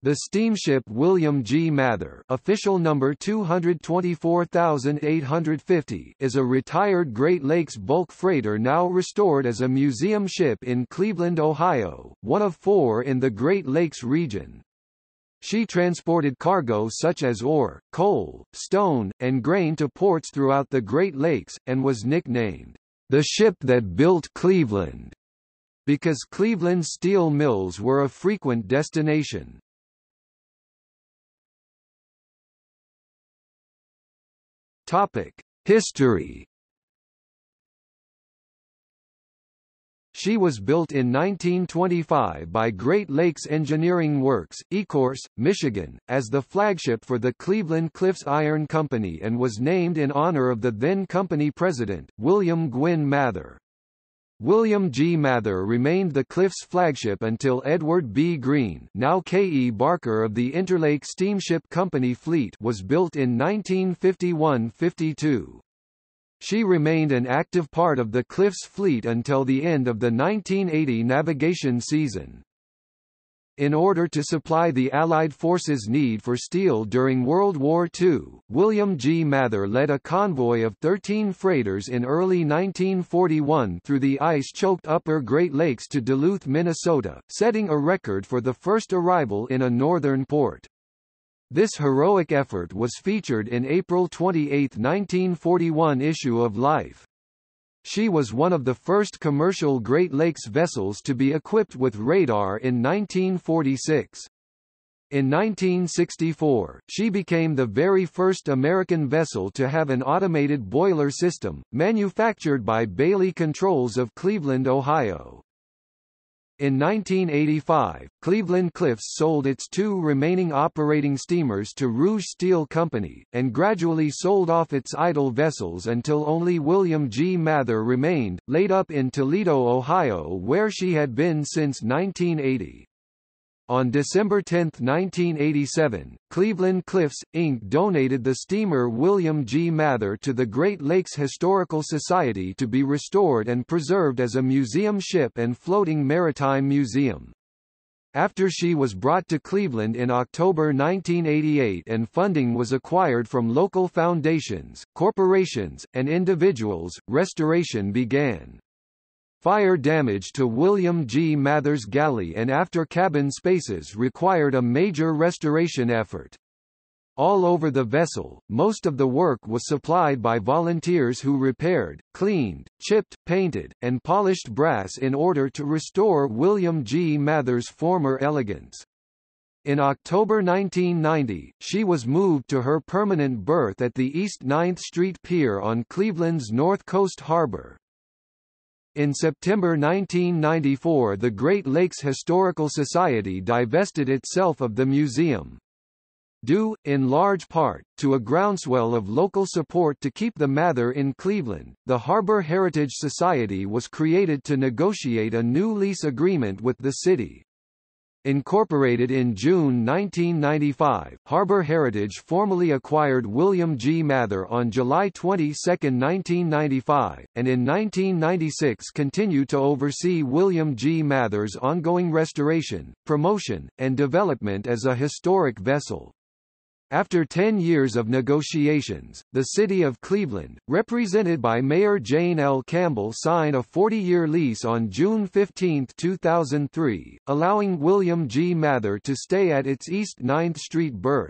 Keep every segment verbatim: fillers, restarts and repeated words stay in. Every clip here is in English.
The steamship William G. Mather, official number two hundred twenty-four thousand eight hundred fifty, is a retired Great Lakes bulk freighter now restored as a museum ship in Cleveland, Ohio, one of four in the Great Lakes region. She transported cargo such as ore, coal, stone, and grain to ports throughout the Great Lakes, and was nicknamed, "the ship that built Cleveland," because Cleveland steel mills were a frequent destination. Topic: History. She was built in nineteen twenty-five by Great Lakes Engineering Works, Ecorse, Michigan, as the flagship for the Cleveland Cliffs Iron Company and was named in honor of the then company president, William Gwynn Mather. William G. Mather remained the Cliffs flagship until Edward B. Green, now K E Barker of the Interlake Steamship Company fleet, was built in nineteen fifty-one fifty-two. She remained an active part of the Cliffs fleet until the end of the nineteen eighty navigation season. In order to supply the Allied forces' need for steel during World War Two, William G. Mather led a convoy of thirteen freighters in early nineteen forty-one through the ice-choked Upper Great Lakes to Duluth, Minnesota, setting a record for the first arrival in a northern port. This heroic effort was featured in April twenty-eighth, nineteen forty-one issue of Life. She was one of the first commercial Great Lakes vessels to be equipped with radar in nineteen forty-six. In nineteen sixty-four, she became the very first American vessel to have an automated boiler system, manufactured by Bailey Controls of Cleveland, Ohio. In nineteen eighty-five, Cleveland Cliffs sold its two remaining operating steamers to Rouge Steel Company, and gradually sold off its idle vessels until only William G. Mather remained, laid up in Toledo, Ohio, where she had been since nineteen eighty. On December tenth, nineteen eighty-seven, Cleveland Cliffs, Incorporated donated the steamer William G. Mather to the Great Lakes Historical Society to be restored and preserved as a museum ship and floating maritime museum. After she was brought to Cleveland in October nineteen eighty-eight and funding was acquired from local foundations, corporations, and individuals, restoration began. Fire damage to William G. Mather's galley and after-cabin spaces required a major restoration effort. All over the vessel, most of the work was supplied by volunteers who repaired, cleaned, chipped, painted, and polished brass in order to restore William G. Mather's former elegance. In October nineteen ninety, she was moved to her permanent berth at the East ninth Street Pier on Cleveland's North Coast Harbor. In September nineteen ninety-four, the Great Lakes Historical Society divested itself of the museum. Due, in large part, to a groundswell of local support to keep the Mather in Cleveland, the Harbor Heritage Society was created to negotiate a new lease agreement with the city. Incorporated in June nineteen ninety-five, Harbor Heritage formally acquired William G. Mather on July twenty-second, nineteen ninety-five, and in nineteen ninety-six continued to oversee William G. Mather's ongoing restoration, promotion, and development as a historic vessel. After ten years of negotiations, the city of Cleveland, represented by Mayor Jane L. Campbell, signed a forty-year lease on June fifteenth, two thousand three, allowing William G. Mather to stay at its East ninth Street berth.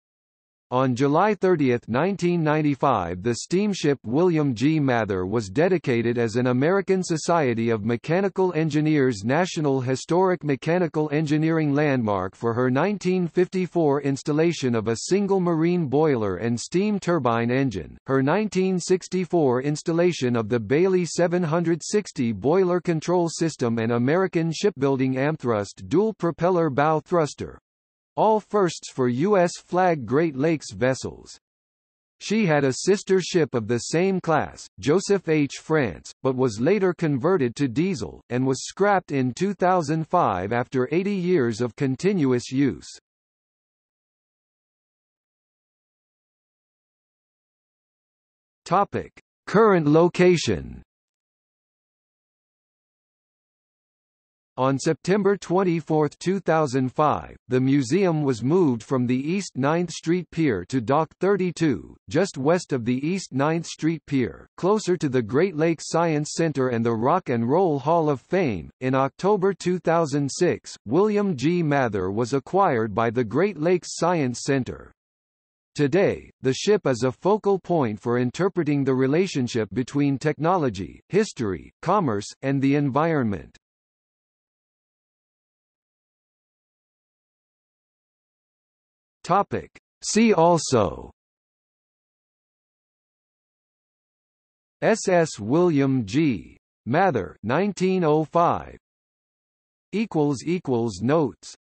On July thirtieth, nineteen ninety-five, the steamship William G. Mather was dedicated as an American Society of Mechanical Engineers National Historic Mechanical Engineering Landmark for her nineteen fifty-four installation of a single marine boiler and steam turbine engine, her nineteen sixty-four installation of the Bailey seven sixty boiler control system and American Shipbuilding Amthrust dual-propeller bow thruster. All firsts for U S flag Great Lakes vessels. She had a sister ship of the same class, Joseph H. France, but was later converted to diesel, and was scrapped in two thousand five after eighty years of continuous use. Topic: Current location. On September twenty-fourth two thousand five, the museum was moved from the East ninth Street Pier to Dock thirty-two, just west of the East ninth Street Pier, closer to the Great Lakes Science Center and the Rock and Roll Hall of Fame. In October two thousand six, William G. Mather was acquired by the Great Lakes Science Center. Today, the ship is a focal point for interpreting the relationship between technology, history, commerce, and the environment. Topic. See also: S S William G. Mather nineteen oh five. Notes